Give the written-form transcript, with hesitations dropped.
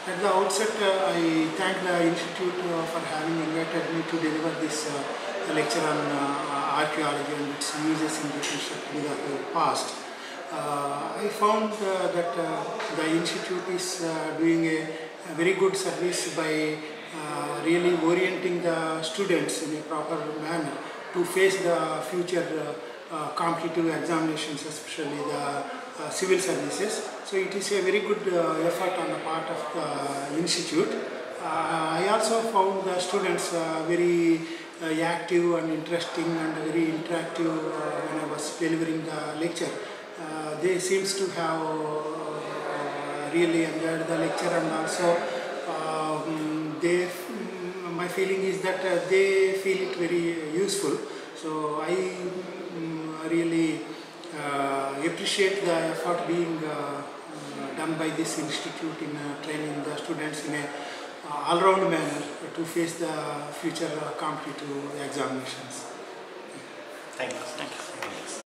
At the outset, I thank the Institute for having invited me to deliver this lecture on archaeology and its uses in reconstructing the past. I found that the Institute is doing a very good service by really orienting the students in a proper manner to face the future competitive examinations, especially the civil services. So it is a very good effort on the part of the institute. I also found the students very active and interesting and very interactive when I was delivering the lecture. They seems to have really enjoyed the lecture, and also my feeling is that they feel it very useful. So I really appreciate the effort being done by this institute in training the students in a all-round manner to face the future competitive examinations. Thank you. Thank you.